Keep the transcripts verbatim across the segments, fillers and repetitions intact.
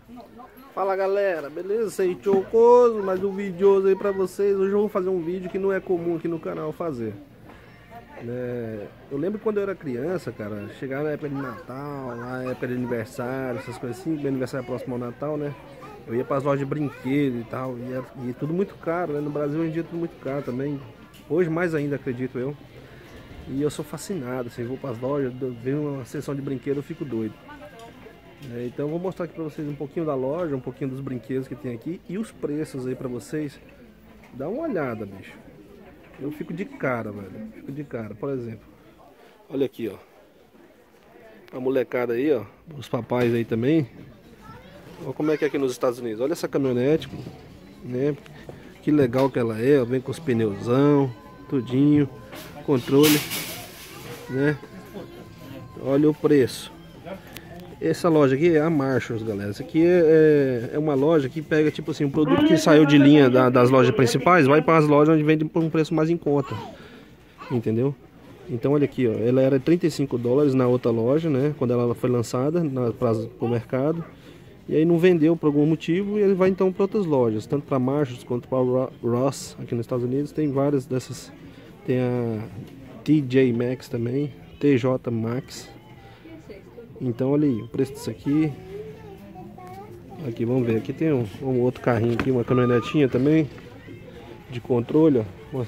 Fala galera, beleza? Sei Chocoso, mais um vídeo aí pra vocês. Hoje eu vou fazer um vídeo que não é comum aqui no canal fazer. É, eu lembro quando eu era criança, cara, chegava na época de Natal, na época de aniversário, essas coisas assim, meu aniversário é próximo ao Natal, né? Eu ia para as lojas de brinquedo e tal, e, era, e tudo muito caro, né? No Brasil hoje em dia é tudo muito caro também. Hoje mais ainda, acredito eu. E eu sou fascinado, assim, vou para as lojas, vejo uma seção de brinquedo, eu fico doido. É, então eu vou mostrar aqui para vocês um pouquinho da loja, um pouquinho dos brinquedos que tem aqui e os preços aí para vocês. Dá uma olhada, bicho. Eu fico de cara, velho. Fico de cara, por exemplo. Olha aqui, ó. A molecada aí, ó. Os papais aí também. Olha como é que é aqui nos Estados Unidos. Olha essa caminhonete, né? Que legal que ela é, ó. Vem com os pneuzão, tudinho, controle, né? Olha o preço. Essa loja aqui é a Marshalls, galera. Essa aqui é, é uma loja que pega, tipo assim, um produto que saiu de linha da, das lojas principais, vai para as lojas onde vende por um preço mais em conta. Entendeu? Então, olha aqui, ó. Ela era trinta e cinco dólares na outra loja, né? Quando ela foi lançada para o mercado. E aí não vendeu por algum motivo e ele vai então para outras lojas. Tanto para Marshalls quanto para Ross, aqui nos Estados Unidos. Tem várias dessas. Tem a T J Maxx também. T J Maxx. Então olha aí, o preço disso aqui. Aqui, vamos ver, aqui tem um, um outro carrinho aqui, uma caminhonetinha também de controle, ó.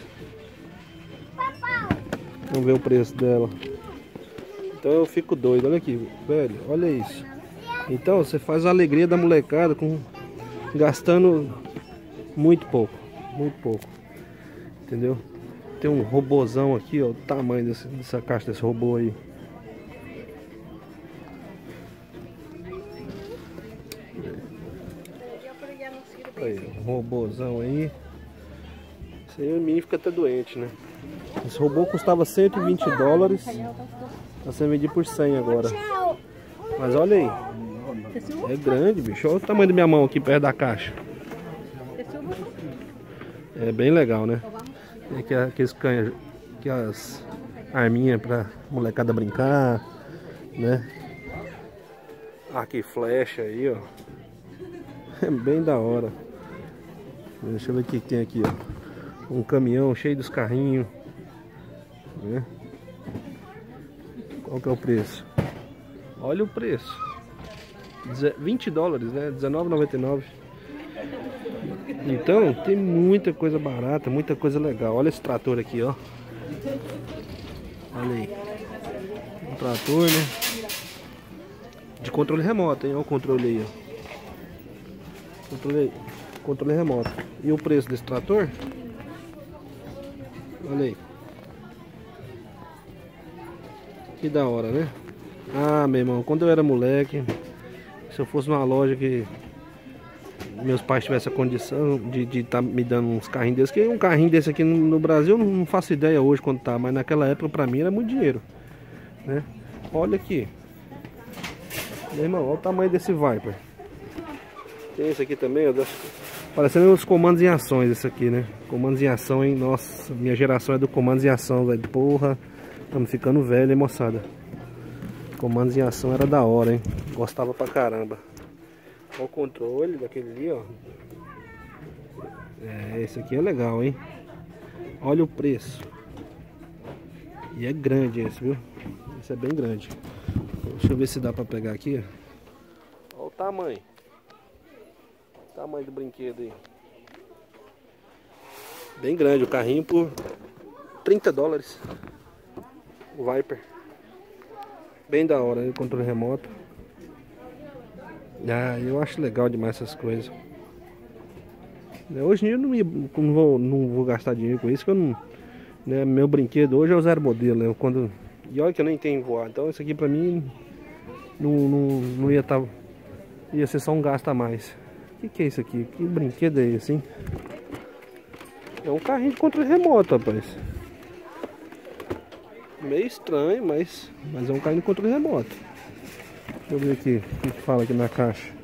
Vamos ver o preço dela. Então eu fico doido, olha aqui, velho, olha isso. Então você faz a alegria da molecada com gastando muito pouco, muito pouco. Entendeu? Tem um robozão aqui, ó, o tamanho desse, dessa caixa desse robô aí. Aí, um robôzão aí. Esse aí o menino fica até doente, né? Esse robô custava cento e vinte dólares. Tá sendo vendido por cem agora. Mas olha aí. É grande, bicho. Olha o tamanho da minha mão aqui perto da caixa. É bem legal, né? Tem aqui aqueles canhas, aqui as arminhas pra molecada brincar, né? Arco e flecha aí, ó. É bem da hora. Deixa eu ver o que tem aqui, ó. Um caminhão cheio dos carrinhos, né? Qual que é o preço? Olha o preço. vinte dólares, né? dezenove e noventa e nove. Então, tem muita coisa barata, muita coisa legal. Olha esse trator aqui, ó. Olha aí. Um trator, né? De controle remoto, hein? Olha o controle aí, ó. Controle, controle remoto. E o preço desse trator? Olha aí. Que da hora, né? Ah, meu irmão, quando eu era moleque, se eu fosse numa loja que meus pais tivessem a condição de estar tá me dando uns carrinhos desses, que um carrinho desse aqui no, no Brasil, eu não faço ideia hoje quanto tá, mas naquela época pra mim era muito dinheiro, né? Olha aqui. Meu irmão, olha o tamanho desse Viper. Tem esse aqui também, ó, parecendo os comandos em ações, esse aqui, né? Comandos em ação, hein? Nossa, minha geração é do comandos em ação, velho. Porra, estamos ficando velho, hein, moçada? Comandos em ação era da hora, hein? Gostava pra caramba. Olha o controle daquele ali, ó. É, esse aqui é legal, hein? Olha o preço. E é grande esse, viu? Esse é bem grande. Deixa eu ver se dá pra pegar aqui. Olha o tamanho. Tamanho do brinquedo aí. Bem grande o carrinho por trinta dólares. O Viper. Bem da hora, né? O controle remoto. Ah, eu acho legal demais essas coisas. Hoje em dia eu não, me, não, vou, não vou gastar dinheiro com isso, que eu não, né, meu brinquedo hoje é o zero modelo, né? Quando, e olha que eu nem tenho voar, então isso aqui pra mim não, não, não ia estar, tá, ia ser só um gasto a mais. O que, que é isso aqui? Que brinquedo é esse, hein? É um carrinho de controle remoto, rapaz. Meio estranho, mas, mas é um carrinho de controle remoto. Deixa eu ver aqui o que fala aqui na caixa.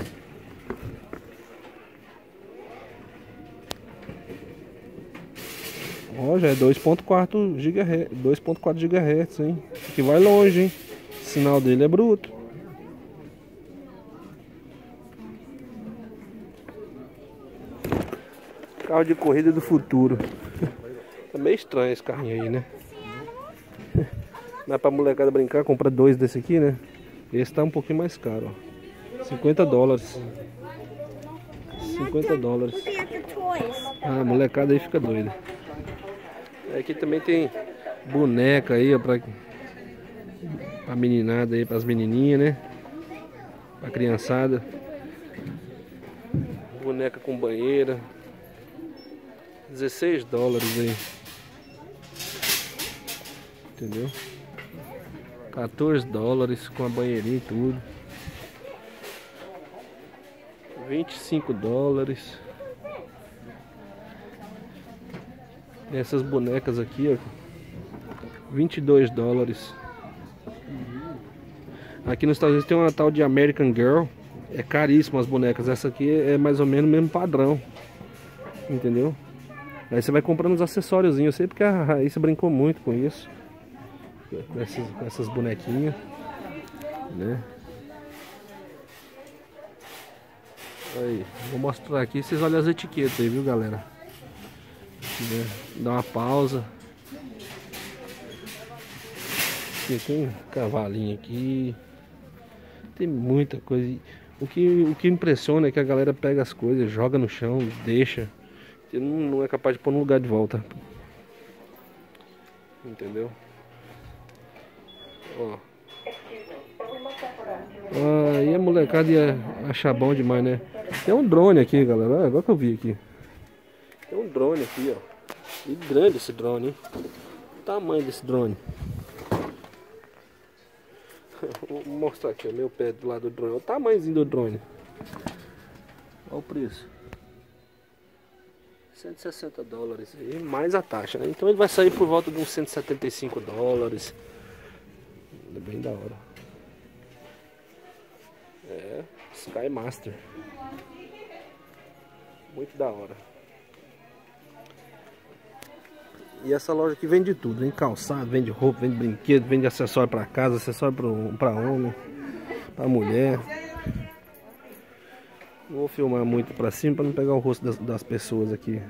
Ó, já é dois ponto quatro gigahertz, dois ponto quatro gigahertz, hein? Aqui vai longe, hein? O sinal dele é bruto. Carro de corrida do futuro. É meio estranho esse carrinho aí, né? Não é pra molecada brincar, compra dois desse aqui, né? Esse tá um pouquinho mais caro, ó. cinquenta dólares. cinquenta dólares. Ah, a molecada aí fica doida. Aqui também tem boneca aí, ó, pra, pra meninada aí, pras menininhas, né? Pra criançada. Boneca com banheira. dezesseis dólares aí. Entendeu? quatorze dólares com a banheirinha e tudo. vinte e cinco dólares. Essas bonecas aqui, ó, vinte e dois dólares. Aqui nos Estados Unidos tem uma tal de American Girl. É caríssimo as bonecas. Essa aqui é mais ou menos o mesmo padrão. Entendeu? Aí você vai comprando os acessóriozinhos. Eu sei porque a Raíssa brincou muito com isso. Com essas, com essas bonequinhas, né? Aí, vou mostrar aqui. Vocês olham as etiquetas aí, viu, galera? Né? Dá uma pausa. Aqui tem um cavalinho aqui. Tem muita coisa. O que, o que impressiona é que a galera pega as coisas, joga no chão, deixa. E não, não é capaz de pôr no lugar de volta. Entendeu? Ó. Ah, e a molecada ia achar bom demais, né? Tem um drone aqui, galera. Olha, agora que eu vi aqui. Tem um drone aqui, ó. E grande esse drone, hein? O tamanho desse drone. Vou mostrar aqui, ó, meu pé do lado do drone. Olha o tamanhozinho do drone. Olha o preço. cento e sessenta dólares aí, mais a taxa, né? Então ele vai sair por volta de uns cento e setenta e cinco dólares. É bem da hora. É, Sky Master. Muito da hora. E essa loja aqui vende tudo, vende calçado, vende roupa, vende brinquedo, vende acessório para casa, acessório para homem, para mulher. Não vou filmar muito para cima para não pegar o rosto das, das pessoas aqui.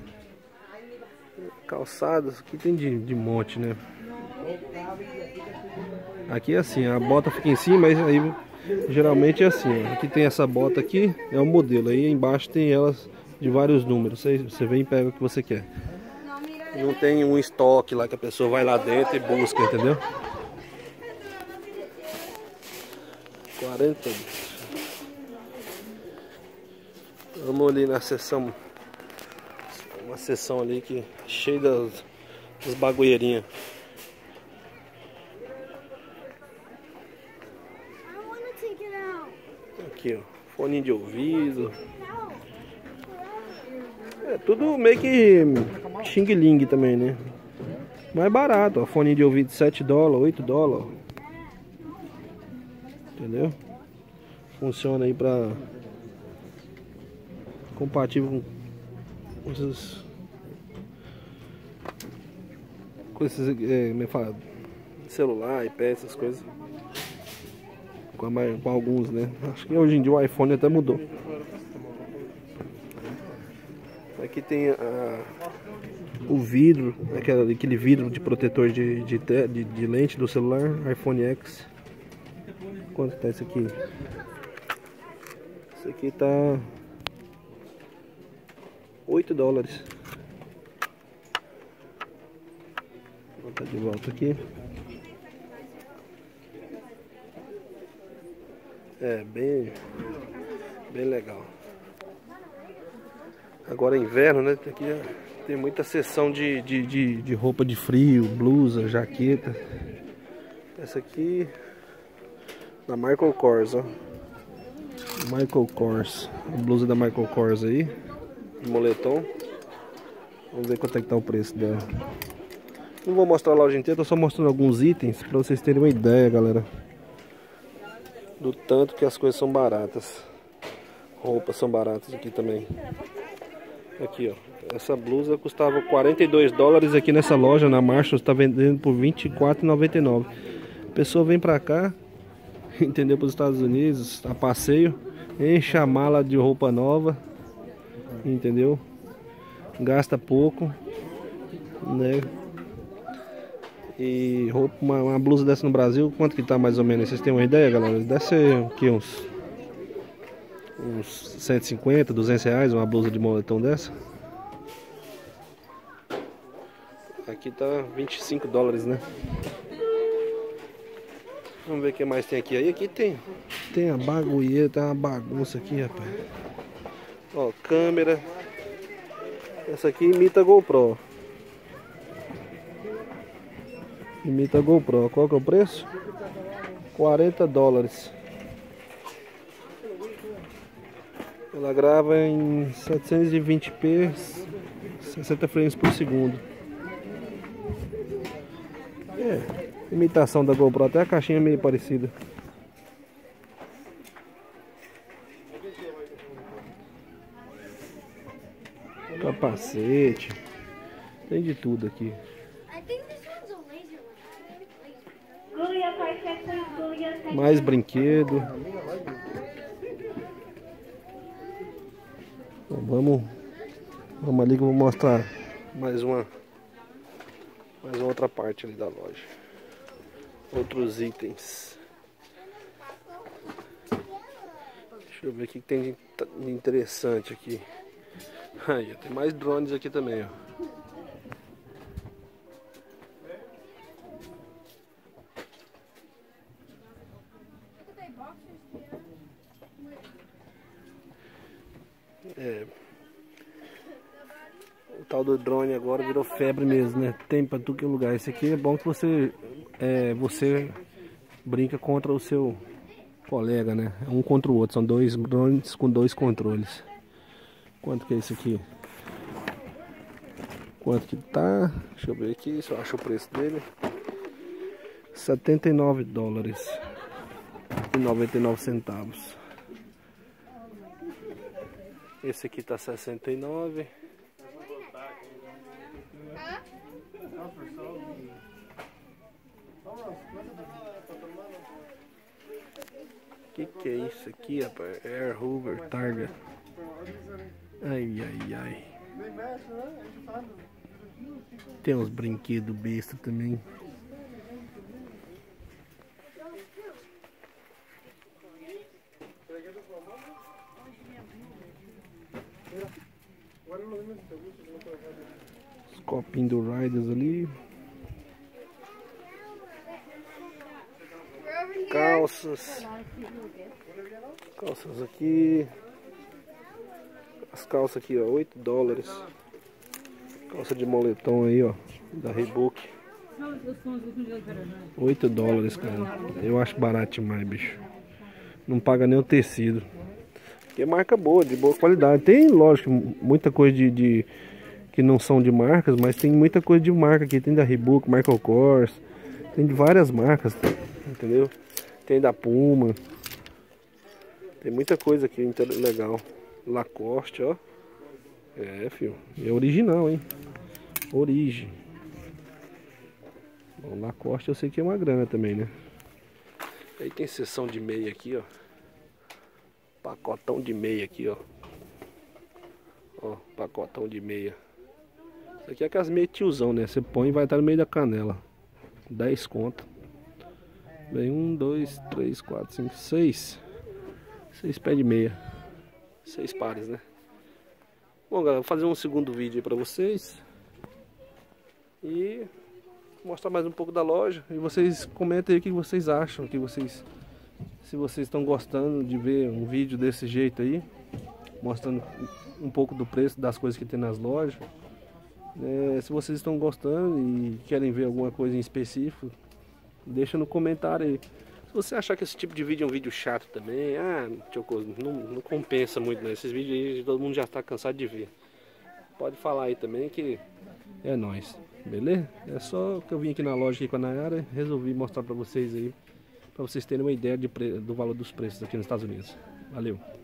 Calçados, aqui tem de, de monte, né? Aqui é assim, a bota fica em cima, mas aí geralmente é assim, ó. Aqui tem essa bota aqui, é o modelo, aí embaixo tem elas de vários números. Você, você vem e pega o que você quer. Não tem um estoque lá que a pessoa vai lá dentro e busca, entendeu? quarenta. Vamos ali na seção. Uma seção ali que cheia das, das bagulheirinhas. Aqui, ó, fone de ouvido. É tudo meio que Xing Ling também, né? Mais barato, ó, fone de ouvido sete dólares, oito dólares. Entendeu? Funciona aí pra... compatível com esses... com esses, é, como é que fala? Celular, iPad, essas coisas. Com, a, com alguns, né? Acho que hoje em dia o iPhone até mudou. Aqui tem a, o vidro, aquele, aquele vidro de protetor de, de, de, de lente do celular, iPhone X. Quanto tá esse aqui? Esse aqui tá oito dólares. Vou botar de volta aqui. É bem, bem legal. Agora é inverno, né? Aqui tem muita seção de, de, de, de roupa de frio, blusa, jaqueta. Essa aqui da Michael Kors, ó. Michael Kors. A blusa da Michael Kors aí. De moletom. Vamos ver quanto é que tá o preço dela. Não vou mostrar a loja inteira, tô só mostrando alguns itens pra vocês terem uma ideia, galera. Do tanto que as coisas são baratas. Roupas são baratas aqui também. Aqui, ó. Essa blusa custava quarenta e dois dólares aqui nessa loja, na Marshalls, está vendendo por vinte e quatro reais e noventa e nove centavos. A pessoa vem pra cá, entendeu? Para os Estados Unidos, a passeio, enche a mala de roupa nova, entendeu? gasta pouco, né? E roupa, uma, uma blusa dessa no Brasil, quanto que tá mais ou menos? Vocês têm uma ideia, galera? Deve ser o que, uns, uns cento e cinquenta, duzentos reais uma blusa de moletom dessa. Aqui tá vinte e cinco dólares, né? Vamos ver o que mais tem aqui. Aí aqui tem, tem a bagulheira, tem uma bagunça aqui, rapaz. Ó, câmera. Essa aqui imita a GoPro. Imita a GoPro. Qual que é o preço? quarenta dólares. Ela grava em setecentos e vinte p, sessenta frames por segundo. É, imitação da GoPro, até a caixinha é meio parecida. Capacete, tem de tudo aqui. Mais brinquedo. Então, vamos, vamos ali que eu vou mostrar mais uma, mais uma outra parte ali da loja. Outros itens. Deixa eu ver o que tem de interessante aqui. Aí, tem mais drones aqui também, ó. É, o tal do drone agora virou febre mesmo, né? Tem pra tudo que é lugar. Esse aqui é bom que você é, você brinca contra o seu colega, né? Um contra o outro. São dois drones com dois controles. Quanto que é isso aqui? Quanto que tá? Deixa eu ver aqui se eu acho o preço dele. setenta e nove dólares e noventa e nove centavos. Esse aqui tá sessenta e nove. Que que é isso aqui, rapaz? Air Hoover Targa. Ai, ai, ai. Tem uns brinquedos besta também. Os copinhos do Riders ali. Calças. Calças aqui. As calças aqui, ó, oito dólares. Calça de moletom aí, ó, da Reebok. oito dólares, cara. Eu acho barato demais, bicho. Não paga nem o tecido. Que é marca boa, de boa qualidade. Tem, lógico, muita coisa de, de que não são de marcas, mas tem muita coisa de marca aqui. Tem da Reebok, Michael Kors, tem de várias marcas, entendeu? Tem da Puma. Tem muita coisa aqui legal. Lacoste, ó. É, filho. É original, hein? Origem. Bom, Lacoste eu sei que é uma grana também, né? Aí tem seção de meia aqui, ó. Pacotão de meia aqui, ó. Ó, pacotão de meia. Isso aqui é aquelas meias tiozão, né? Você põe e vai estar no meio da canela. dez conto. Vem um, dois, três, quatro, cinco, seis. seis pés de meia. Seis pares, né? Bom, galera, vou fazer um segundo vídeo aí pra vocês. E mostrar mais um pouco da loja. E vocês comentem aí o que vocês acham. Que vocês, se vocês estão gostando de ver um vídeo desse jeito aí, mostrando um pouco do preço das coisas que tem nas lojas. É, se vocês estão gostando e querem ver alguma coisa em específico, deixa no comentário aí. Se você achar que esse tipo de vídeo é um vídeo chato também, ah, não, não compensa muito, né? Esses vídeos aí todo mundo já está cansado de ver. Pode falar aí também que é nóis, beleza? É só que eu vim aqui na loja aqui com a Nayara, resolvi mostrar para vocês aí, para vocês terem uma ideia de pre... do valor dos preços aqui nos Estados Unidos. Valeu!